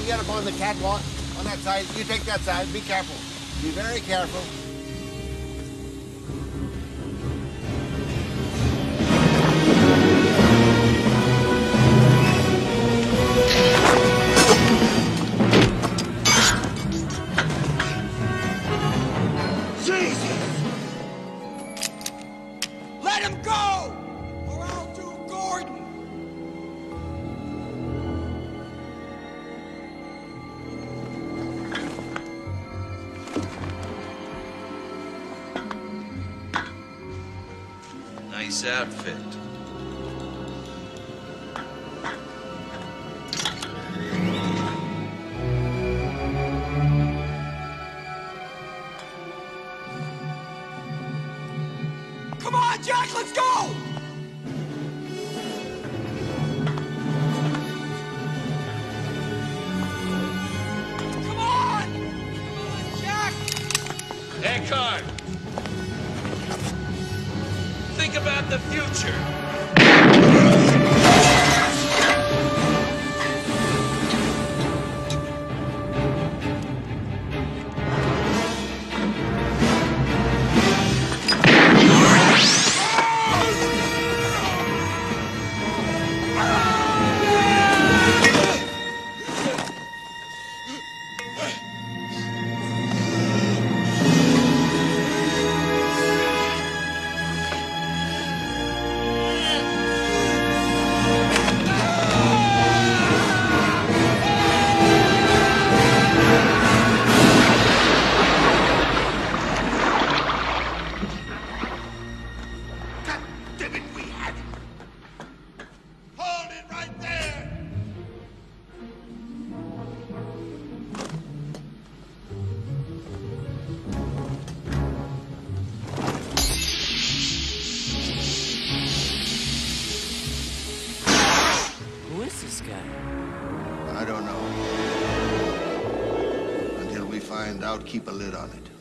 get up on the catwalk on that side. You take that side. Be careful. Be very careful. Jesus! Let him go! Or I'll do Gordon! Nice outfit. Come on, Jack, let's go! Come on! Come on, Jack! Eckhardt! Think about the future. I don't know. Until we find out, keep a lid on it.